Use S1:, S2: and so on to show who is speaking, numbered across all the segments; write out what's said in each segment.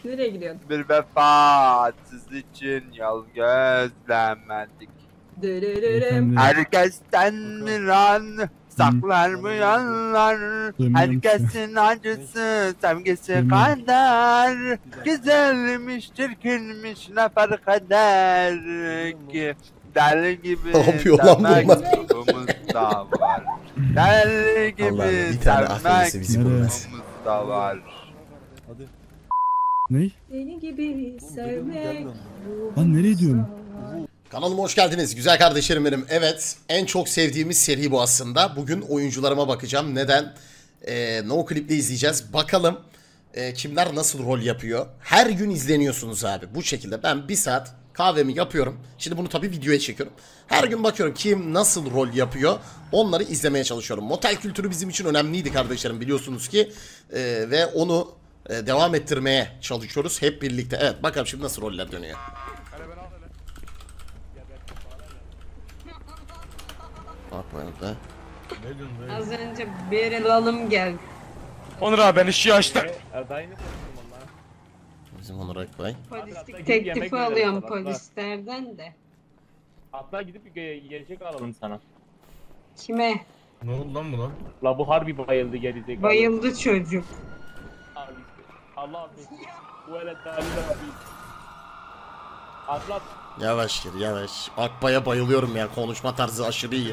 S1: Nereye gidiyorsun?
S2: Bir vefasız için yol gözlemedik. Herkesten bir an saklar mı yanlar? Herkesin acısı sevgisi kadar güzelmiş çirkinmiş ne fark eder ki? Deli gibi sevmek ruhumuzda var. Deli gibi sevmek ruhumuzda var.
S3: Ney?
S1: Deli gibi sevmek.
S3: Lan nereye diyorsun?
S4: Kanalıma hoş geldiniz güzel kardeşlerim benim. Evet, en çok sevdiğimiz seri bu aslında. Bugün oyuncularıma bakacağım. Neden? No Clip'le izleyeceğiz. Bakalım kimler nasıl rol yapıyor. Her gün izleniyorsunuz abi bu şekilde. Ben bir saat kahvemi yapıyorum. Şimdi bunu tabii videoya çekiyorum. Her gün bakıyorum kim nasıl rol yapıyor. Onları izlemeye çalışıyorum. Motel kültürü bizim için önemliydi kardeşlerim biliyorsunuz ki. Ve onu devam ettirmeye çalışıyoruz hep birlikte. Evet bakalım şimdi nasıl roller dönüyor. Bak böyle.
S1: Az önce bir Hanım geldi.
S5: Onur abi ben ışığı açtım.
S4: Bizim Onur Akbay.
S1: Polislik teklifi alıyorum polislerden de.
S5: Hatta gidip gelecek alalım sana.
S1: Kime?
S6: Ne oldu lan buna?
S5: La bu harbi bayıldı gelecek.
S1: Bayıldı çocuk.
S5: Allah abi. Bu ele dalil abi. Atlat.
S4: Yavaş gir yavaş. Akbay'a bayılıyorum ya, konuşma tarzı aşırı iyi.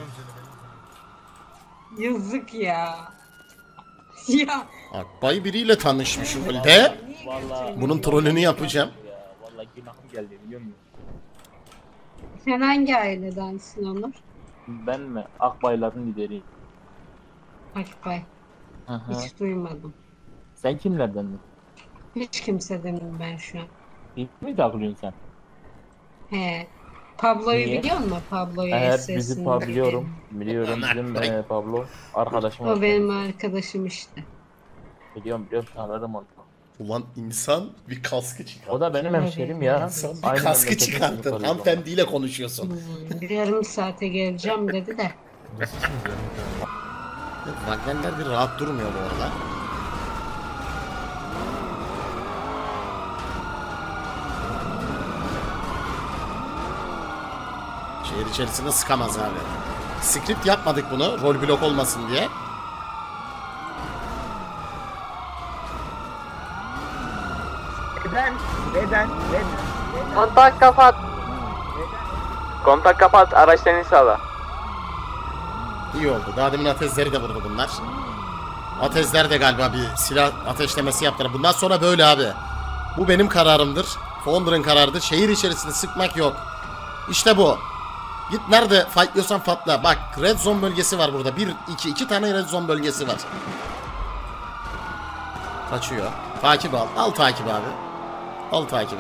S1: Yazık ya. Ya.
S4: Akbay biriyle tanışmış rolde.
S5: Vallahi.
S4: Bunun trollünü yapacağım.
S5: Vallahi günahım geldi biliyor musun?
S1: Sen hangi ailedensin Onur?
S5: Ben mi? Akbayların lideriyim.
S1: Akbay.
S5: Aha.
S1: Hiç duymadım.
S5: Sen kimlerden mi?
S1: Hiç kimsedenim ben şu an.
S5: İlk mi takılıyorsun sen?
S1: He. Pablo'yu
S5: Niye?
S1: biliyor musun? Pablo'yu
S5: Evet
S1: sesini
S5: bizim biliyorum. Biliyorum bizim Pablo. Arkadaşım.
S1: O benim arkadaşım işte.
S5: Biliyorum tanırım onu.
S4: Ulan insan bir kaskı çıkartır.
S5: O da benim hemşerim ya.
S4: İnsan bir
S5: Aynı
S4: kaskı
S5: memleketten
S4: çıkartır.
S5: çıkarız
S4: Hanımefendiyle konuşuyorsun.
S1: Bir yarım saate geleceğim dedi de.
S4: Wagner'ler bir rahat durmuyor bu arada. Şehir içerisinde sıkamaz abi. Script yapmadık bunu rol blok olmasın diye.
S2: Neden?
S7: Kontak kapat. Kontak kapat, araçtan sağla.
S4: İyi oldu. Daha demin atezleri de vurdu bunlar. Atezler de galiba bir silah ateşlemesi yaptılar. Bundan sonra böyle abi. Bu benim kararımdır. Founder'ın kararıdır. Şehir içerisinde sıkmak yok. İşte bu. Git nerede fightlıyorsan fightla. Bak red zone bölgesi var burada. 2 tane red zone bölgesi var. Kaçıyor. Takip al. Al takip abi. Al takibe.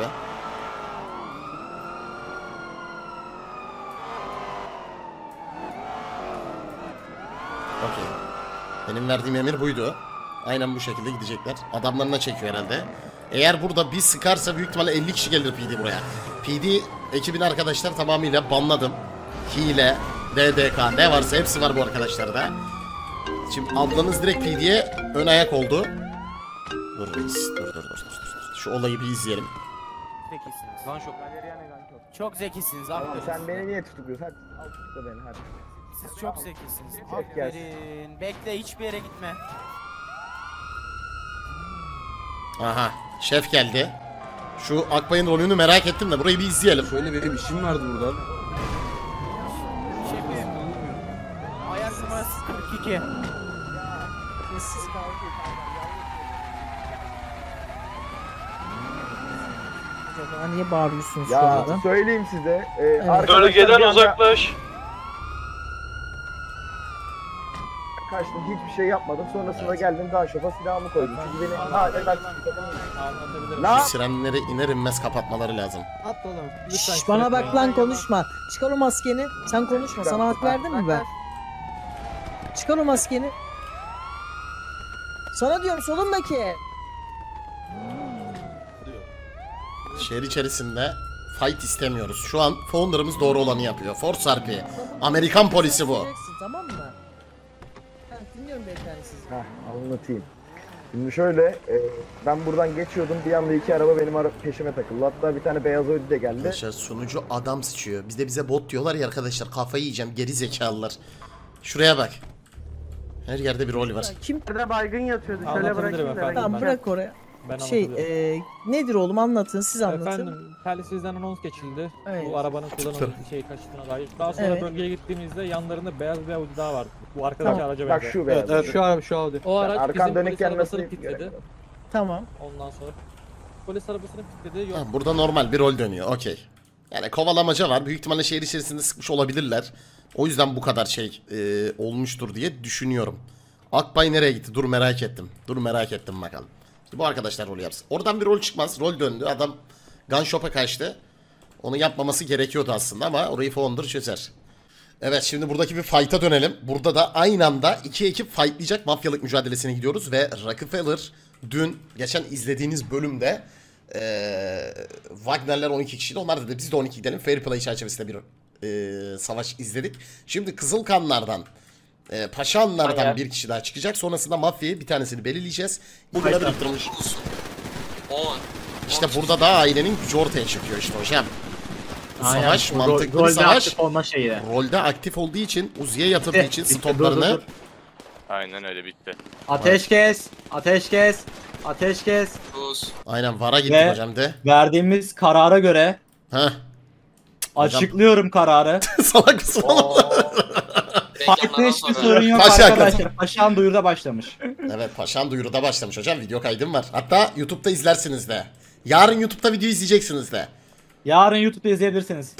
S4: Okey. Benim verdiğim emir buydu. Aynen bu şekilde gidecekler. Adamlarına çekiyor herhalde. Eğer burada bir sıkarsa büyük ihtimalle 50 kişi gelir PD buraya. PD ekibin arkadaşlar tamamıyla banladım. Hile, DDK ne varsa hepsi var bu arkadaşlarda. Şimdi ablanız direkt PD'ye ön ayak oldu. Dur reis. Dur. Şu olayı bir izleyelim.
S8: Zekisiniz lan çok zekisiniz aferin.
S9: Sen beni niye tutukluyorsun? Hadi al tutukla beni hadi.
S8: Siz çok zekisiniz.
S9: Çek gelsin.
S8: Aferin. Bekle hiçbir yere gitme.
S4: Aha şef geldi. Şu Akbay'ın rolünü merak ettim de burayı bir izleyelim.
S6: Şöyle benim işim vardı burada.
S8: Şefim. Ayak numarası 42.
S10: Niye bağırıyorsunuz şu
S9: Ya
S10: anda?
S9: söyleyeyim size.
S5: Bölgeden uzaklaş.
S9: Kaçtım hiçbir şey yapmadım. Sonrasında geldim daha şofa silahımı koydum. Çünkü beni
S4: Şu sirenleri iner inmez kapatmaları lazım.
S10: At oğlum. Şşş, bana bak lan konuşma. Çıkar o maskeni. Sen konuşma. Sana hak verdim mi ben? Çıkar o maskeni. Sana diyorum solundaki.
S4: Şehir içerisinde fight istemiyoruz. Şu an founder'ımız doğru olanı yapıyor. Force RP. Amerikan polisi bu.
S10: Tamam mı? Dinliyorum beyefendi sizi.
S9: Anlatayım. Şimdi şöyle, ben buradan geçiyordum, bir anda iki araba benim peşime takıldı. Hatta bir tane beyaz Audi de geldi.
S4: Arkadaşlar sunucu adam sıçıyor. Bize bot diyorlar ya arkadaşlar, kafayı yiyeceğim geri zekalılar. Şuraya bak. Her yerde bir rol var.
S10: Kim?
S9: Nerede baygın yatıyordu,
S5: şöyle bırakayım da.
S10: Tamam bırak oraya.
S5: Ben
S10: Şey nedir oğlum anlatın siz anlatın.
S5: Efendim, telsizden anons geçildi.
S10: Evet.
S5: Bu arabanın kullanıldığı kaçtığına dair. Daha sonra
S10: Evet.
S5: bölgeye gittiğimizde yanlarında beyaz bir Audi daha vardı. Bu arkadaki
S10: Tamam.
S5: araca
S9: Bak
S5: benzer.
S9: şu beyaz.
S5: Şu Audi. O araç
S9: Arkan
S5: bizim
S9: dönük
S5: polis arabasını
S9: gelmesini
S5: kilitledi.
S10: Tamam.
S5: Ondan sonra polis arabasını kilitledi. Yok.
S4: Ha, burada normal bir rol dönüyor. Okey. Yani kovalamaca var. Büyük ihtimalle şehir içerisinde sıkmış olabilirler. O yüzden bu kadar olmuştur diye düşünüyorum. Akbay nereye gitti? Dur merak ettim. Dur merak ettim bakalım. İşte bu arkadaşlar rol yapsın. Oradan bir rol çıkmaz. Rol döndü. Adam gun shop'a kaçtı. Onu yapmaması gerekiyordu aslında ama orayı Founder çözer. Evet, şimdi buradaki bir fight'a dönelim. Burada da aynı anda iki ekip fightlayacak mafyalık mücadelesine gidiyoruz ve Rockefeller dün geçen izlediğiniz bölümde Wagner'ler 12 kişiydi. Onlar da biz de 12 gidelim. Fair play çerçevesinde bir savaş izledik. Şimdi Kızılkanlardan Paşanlardan bir kişi daha çıkacak. Sonrasında mafyayı bir tanesini belirleyeceğiz. Bugüne biriktirmiş. İşte burada da ailenin gücü ortaya çıkıyor işte hocam. Bu savaş mantıklı bir savaş. Rolde aktif olduğu için, Uzi'ye yatırdığı için stoplarını.
S3: Aynen öyle bitti.
S8: Ateş kes. Ateş kes. Ateş kes.
S4: Aynen VAR'a gittik hocam de.
S8: Verdiğimiz karara göre
S4: Heh.
S8: açıklıyorum kararı.
S4: Salak mısın oğlum?
S8: Farklı hiçbir sorun yok
S4: Paşa
S8: arkadaşlar. Paşam duyuruda başlamış.
S4: Evet, Paşam duyuruda başlamış hocam. Video kaydım var. Hatta YouTube'da izlersiniz de. Yarın YouTube'da video izleyeceksiniz de.
S8: Yarın YouTube'da izleyebilirsiniz.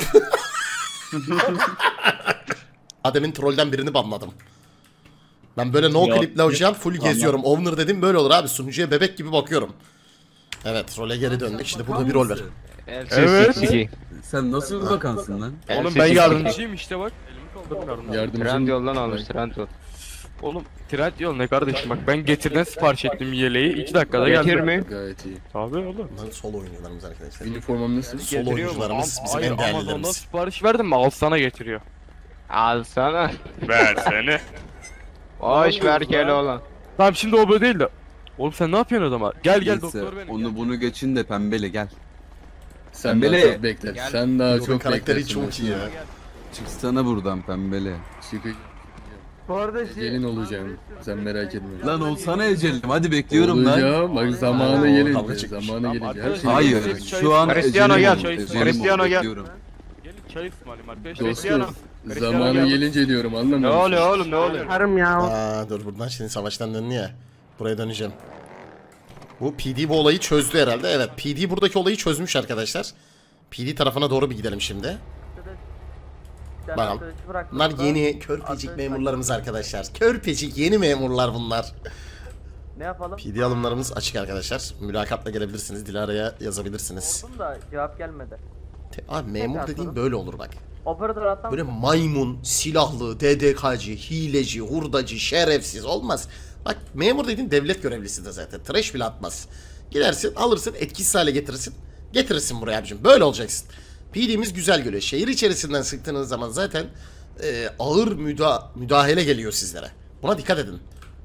S4: Adem'in trollden birini banladım. Ben böyle no clip'le hocam full geziyorum. Owner dedim böyle olur abi. Sunucuya bebek gibi bakıyorum. Evet, role geri döndük. Şimdi burada bir rol var.
S6: Evet. Sen nasıl bir bakansın lan?
S3: Oğlum ben yardımcıyım işte bak.
S6: Yardımcı
S3: yoldan almış Trendyol. Oğlum Trendyol ne kardeşim bak ben getirden sipariş ettim yeleği 2 dakikada geldi. Getir mi?
S6: Gayet iyi.
S3: Tabii oğlum.
S4: Bunlar sol oyuncularımız arkadaşlar.
S6: Üniformam nasıl?
S4: Sol oyuncularımız bizim en
S3: Amazon'dan
S4: değerlilerimiz.
S3: sipariş verdim mi al sana getiriyor.
S7: Al sana.
S3: Ver seni.
S7: Boş ver Keloğlan.
S3: Tamam şimdi o böyle değil de. Oğlum sen ne yapıyorsun o zaman? Gel
S6: Neyse,
S3: doktor benim.
S6: onu bunu geçin de pembele gel. Sen
S8: Pembele.
S6: daha çok bekler.
S7: Gel.
S6: Sen daha
S4: Yolun
S6: çok
S4: karakteri
S6: beklersin.
S4: çok iyi ya.
S6: Çıksana buradan pembele. Çıkacağım.
S9: Bu arada
S6: Gelin olacağım. Sen merak etme. Lan olsana Ecelim. Hadi bekliyorum lan. Olacağım. Bak zamanı gelince. Zamanı gelince. Her şey
S8: Hayır. Şu an
S3: Cristiano
S8: Ecelim
S3: gel.
S8: oldu.
S3: Cristiano
S8: Ecelim
S3: gel.
S8: bekliyorum.
S3: Gelin çay ısmarlayayım arkadaşlar. Cristiano.
S6: Dostum. Zamanı gelince diyorum anlamıyor
S3: Ne
S6: musun?
S3: oluyor oğlum ne oluyor?
S9: karım ya.
S4: Aa, dur buradan şimdi savaştan döndü ya. Buraya döneceğim. Bu PD bu olayı çözdü herhalde. Evet, PD buradaki olayı çözmüş arkadaşlar. PD tarafına doğru bir gidelim şimdi. Bakalım. Bunlar yeni körpecik memurlarımız arkadaşlar. Körpecik yeni memurlar bunlar.
S7: Ne yapalım?
S4: PD alımlarımız açık arkadaşlar. Mülakatla gelebilirsiniz. Dilara'ya yazabilirsiniz.
S7: Da cevap gelmedi.
S4: Abi memur dediğin böyle olur bak.
S7: Operatör atlam.
S4: Böyle maymun, silahlı, DDK'cı, hileci, hurdacı, şerefsiz olmaz. Bak memur dediğin devlet görevlisi de zaten. Trash bile atmaz. Gidersin, alırsın, etkisiz hale getirirsin. Getirirsin buraya abicim. Böyle olacaksın. PD'miz güzel görüyor. Şehir içerisinden sıktığınız zaman zaten ağır müdahale geliyor sizlere. Buna dikkat edin.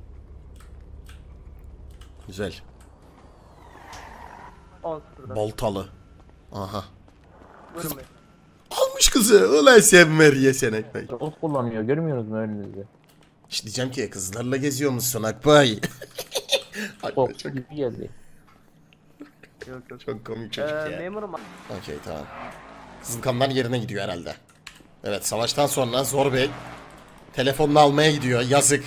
S4: Güzel.
S7: 10-0'da.
S4: Baltalı. Aha.
S7: Buyurun bey.
S4: Almış kızı. Ulan sen Meriye sen ekmek.
S5: O kullanmıyor görmüyoruz mu önünüzde?
S4: İşte diyeceğim ki kızlarla geziyor musun Akbay?
S5: Çok iyi geldi.
S4: Çok komik çocuk ya.
S7: Memurum.
S4: Okey tamam. Kızılkanlar yerine gidiyor herhalde. Evet, savaştan sonra Zor Bey telefonunu almaya gidiyor. Yazık.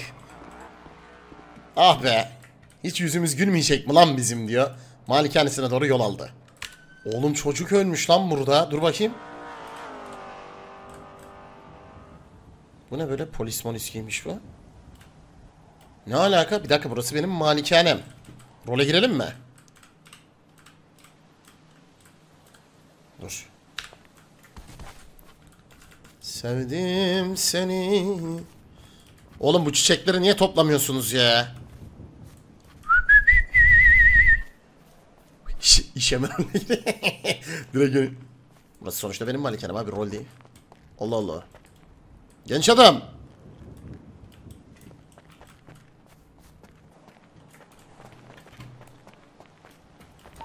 S4: Ah be. Hiç yüzümüz gülmeyecek mi lan bizim diyor. Malikanesine doğru yol aldı. Oğlum çocuk ölmüş lan burada. Dur bakayım. Bu ne böyle polis molis giymiş bu? Ne alaka? Bir dakika, burası benim malikanem. Role girelim mi? Dur. Sevdim seni. Oğlum bu çiçekleri niye toplamıyorsunuz ya? İşeme. Direkt burası sonuçta benim malikanem abi, rol değil. Allah Allah. Genç adam.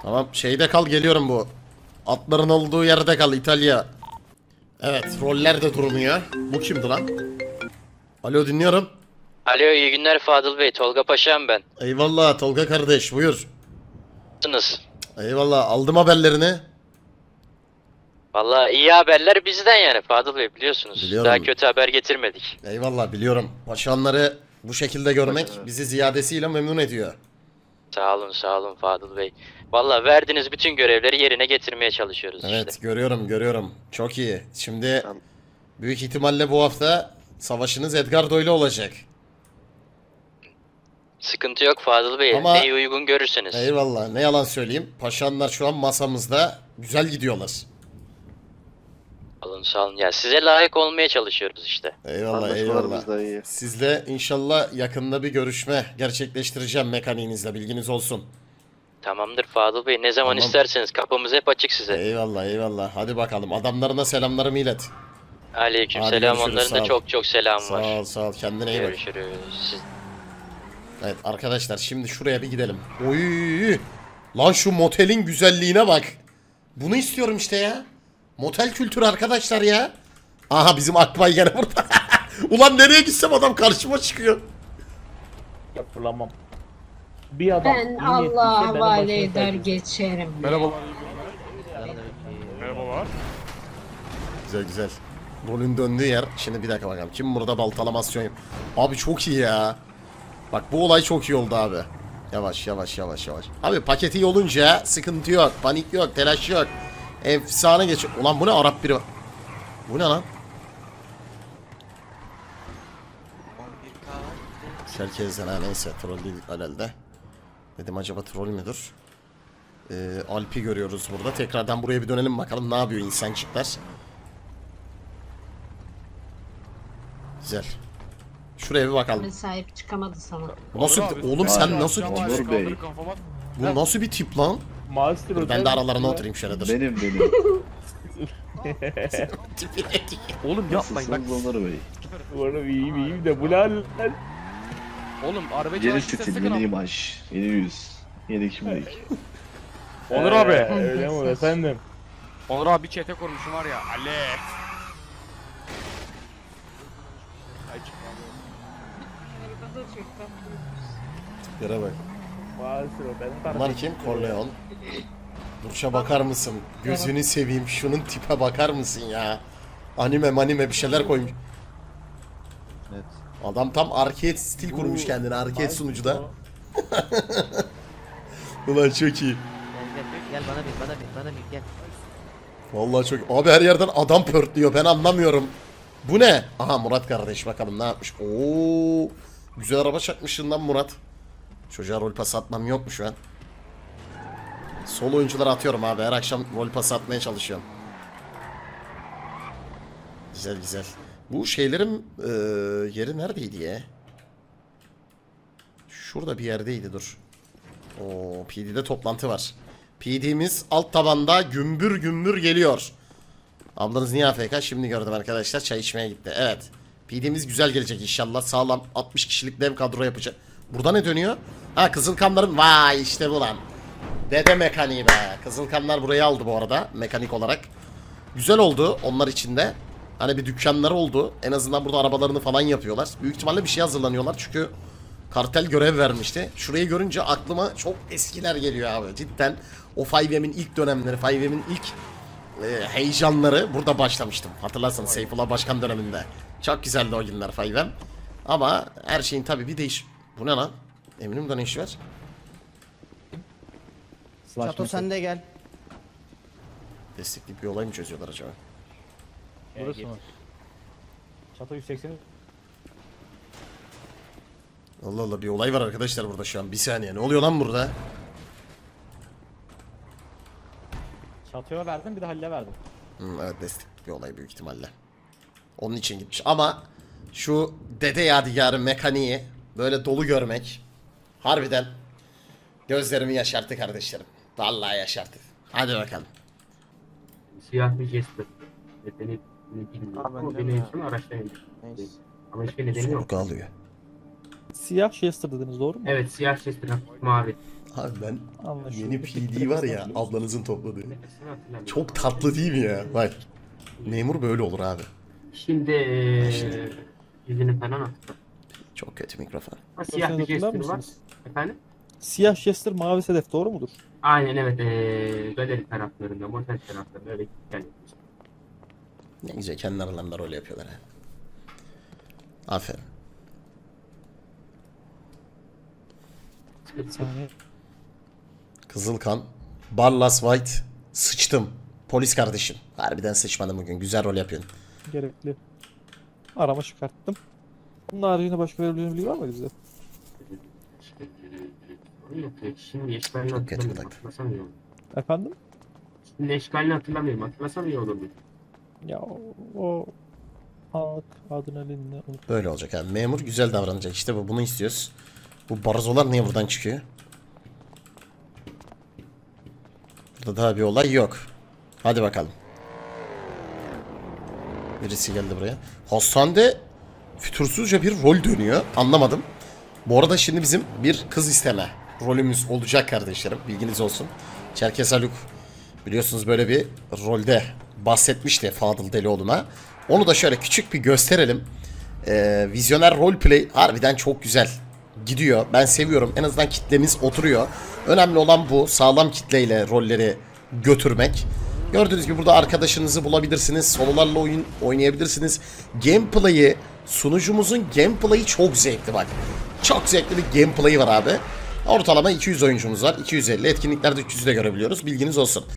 S4: Tamam şeyde kal, geliyorum bu. Atların olduğu yerde kal, İtalya. Evet, roller de durmuyor. Bu kimdi lan? Alo, dinliyorum.
S11: Alo, iyi günler Fadıl Bey. Tolga Paşa'm ben.
S4: Eyvallah Tolga kardeş, buyur.
S11: Nasılsınız?
S4: Eyvallah, aldım haberlerini.
S11: Vallahi iyi haberler bizden yani Fadıl Bey, biliyorsunuz.
S4: Biliyorum.
S11: Daha kötü haber getirmedik.
S4: Eyvallah, biliyorum. Paşanları bu şekilde görmek bizi ziyadesiyle memnun ediyor.
S11: Sağ olun Fadıl Bey. Vallahi verdiğiniz bütün görevleri yerine getirmeye çalışıyoruz
S4: Evet,
S11: işte.
S4: görüyorum. Çok iyi. Şimdi büyük ihtimalle bu hafta savaşınız Edgardo ile olacak.
S11: Sıkıntı yok Fadıl Bey.
S4: Ama-
S11: Neyi uygun görürseniz.
S4: Eyvallah, ne yalan söyleyeyim. Paşanlar şu an masamızda güzel gidiyorlar.
S11: Sağ olun. Ya size layık olmaya çalışıyoruz işte.
S4: Eyvallah. Sizle inşallah yakında bir görüşme gerçekleştireceğim mekaniğinizle, bilginiz olsun.
S11: Tamamdır Fadıl Bey. Ne zaman
S4: Tamam.
S11: isterseniz kapımız hep açık size.
S4: Eyvallah. Hadi bakalım, adamlarına selamlarımı ilet.
S11: Aleyküm
S4: Hadi
S11: selam.
S4: görüşürüz,
S11: Onların
S4: sağ
S11: da
S4: ol.
S11: çok selam var.
S4: Sağ ol. Kendine iyi bak.
S11: Görüşürüz. Siz...
S4: Evet arkadaşlar, şimdi şuraya bir gidelim. Oy! Lan şu motelin güzelliğine bak. Bunu istiyorum işte ya. Motel kültürü arkadaşlar ya. Aha, bizim Akbay gene burada. Ulan nereye gitsem adam karşıma çıkıyor.
S5: Fırlamam. Bir adam.
S1: Ben
S5: iyi niyetliyse
S1: Allah'a
S5: benim
S1: havale
S5: başıma
S1: eder
S5: tacı.
S3: Merhabalar.
S1: geçerim.
S3: Merhabalar.
S4: Güzel. Rolün döndüğü yer. Şimdi bir dakika bakalım. Kim burada baltalamasyon yap? Abi çok iyi ya. Bak bu olay çok iyi oldu abi. Yavaş. Abi paket iyi olunca sıkıntı yok. Panik yok. Telaş yok. Efsane geçiyor. Ulan bu ne, Arap biri? Bu ne lan? Çerkezden, ha neyse, troll değil herhalde. Dedim acaba troll müdür? Alp'i görüyoruz burada. Tekrardan buraya bir dönelim bakalım ne yapıyor insancıklar. Güzel. Şuraya bir bakalım.
S1: Ben sahip çıkamadı sana.
S4: Bu nasıl
S3: Onur
S4: bir...
S3: abi,
S4: Oğlum sen nasıl bir
S3: Onur
S4: tip?
S3: Bey.
S4: Bu nasıl bir tip lan?
S5: Master
S4: Dur, ben de aralarına oturayım şöyle, dur. Benim.
S3: Oğlum yapmayın bak.
S5: Oğlum iyiyim de bu lan.
S3: Oğlum arabayı çalışırsa sakın al.
S6: imaj, yeni yüz, yeni kimlik.
S3: Onur abi.
S5: Öyle mi efendim?
S3: Onur abi çete kurmuşum var ya. Ale.
S4: Yere bak.
S5: Master o benim kardeşim.
S4: Bunlar kim? Corleone. Duruşa bakar mısın? Gözünü seveyim, şunun tipe bakar mısın ya? Anime bir şeyler koymuş.
S6: Evet.
S4: Adam tam arcade stil kurmuş kendine, arcade sunucuda. Ulan çok iyi.
S8: Gel bana bir gel.
S4: Vallahi çok. Abi her yerden adam pörtlüyor, ben anlamıyorum. Bu ne? Aha Murat kardeş, bakalım ne yapmış. Oo, güzel araba çakmışsın lan Murat. Çocuğa rol pas atmam yok mu şu an? Sol oyunculara atıyorum abi, her akşam rol pas atmaya çalışıyorum. Güzel. Bu şeylerin yeri neredeydi ya? Şurada bir yerdeydi, dur. Oo, PD'de toplantı var. PD'miz alt tabanda gümbür geliyor. Ablanız niye AFK? Şimdi gördüm arkadaşlar, çay içmeye gitti. Evet. PD'miz güzel gelecek inşallah. Sağlam 60 kişilik dev kadro yapacak. Burada ne dönüyor? Ha, Kızılkanların. Vay işte bu lan. Dede mekaniği be. Kızılkanlar burayı aldı bu arada mekanik olarak. Güzel oldu onlar için de. Hani bir dükkanları oldu. En azından burada arabalarını falan yapıyorlar. Büyük ihtimalle bir şey hazırlanıyorlar çünkü kartel görev vermişti. Şurayı görünce aklıma çok eskiler geliyor abi. Cidden o 5M'in ilk dönemleri, 5M'in ilk heyecanları burada başlamıştım. Hatırlarsanız Seyfullah Başkan döneminde. Çok güzeldi o günler 5M. Ama her şeyin tabii bir değiş... Bu ne lan? Eminim de ne işi var?
S8: Çato sen de gel.
S4: Destekleyip bir olay mı çözüyorlar acaba?
S5: Burası mı? Çatı 180.
S4: Allah Allah, bir olay var arkadaşlar burada şu an. Bir saniye, ne oluyor lan burada?
S5: Çatıya verdim, bir de Halil'e verdim.
S4: Evet, destek bir olay büyük ihtimalle. Onun için gitmiş ama şu dede yadigarı mekaniği böyle dolu görmek harbiden gözlerimi yaşarttı kardeşlerim. Vallahi yaşarttı. Hadi bakalım.
S12: Siyah bir Jester. Nedeni bilmiyorum. Ama benim için araçlayın. Ama hiçbir nedeni yok.
S4: Sorgu alıyor.
S5: Siyah Chester dediniz, doğru mu?
S12: Evet, siyah Jester, mavi.
S4: Abi ben yeni PD var ya ablanızın topladığı. Çok tatlı değil mi ya? Bak. Memur böyle olur abi.
S12: Şimdi yüzünü falan attı.
S4: Çok kötü mikrofon.
S12: Siyah bir jester var. Efendim?
S13: Siyah jester mavi sedef doğru mudur?
S12: Aynen evet. Galeri taraflarında, motel taraflarında öyle geldi.
S4: Ne güzel kendi aralarında rol yapıyorlar ha. Aferin. Kızılkan, Barlas White, sıçtım. Polis kardeşim. Harbiden sıçmadım bugün. Güzel rol yapıyorsun.
S13: Gerekli. Arama çıkarttım. Bunun haricinde başka verebileceğim bilgi var mı bize?
S12: Şimdi eşkalini hatırlamıyorum. Hatırlasam iyi olur.
S13: Efendim?
S12: Şimdi eşkalini hatırlamıyorum. Hatırlasam iyi olurdu.
S13: Ya o anlık adrenalinle unut.
S4: Böyle olacak abi. Memur güzel davranacak. İşte bu. Bunu istiyoruz. Bu barzolar niye buradan çıkıyor? Burada daha bir olay yok. Hadi bakalım. Birisi geldi buraya. Hastanede fütursuzca bir rol dönüyor. Anlamadım. Bu arada şimdi bizim bir kız isteme rolümüz olacak kardeşlerim. Bilginiz olsun. Çerkes Haluk biliyorsunuz böyle bir rolde bahsetmişti Fadıl Delioğlu'na. Onu da şöyle küçük bir gösterelim. Vizyoner roleplay harbiden çok güzel gidiyor. Ben seviyorum. En azından kitlemiz oturuyor. Önemli olan bu. Sağlam kitleyle rolleri götürmek. Gördüğünüz gibi burada arkadaşınızı bulabilirsiniz. Sololarla oyun oynayabilirsiniz. Gameplay'i, sunucumuzun gameplay'i çok zevkli bak. Çok zevkli bir gameplay'i var abi. Ortalama 200 oyuncumuz var. 250 etkinliklerde 300'ü de görebiliyoruz. Bilginiz olsun.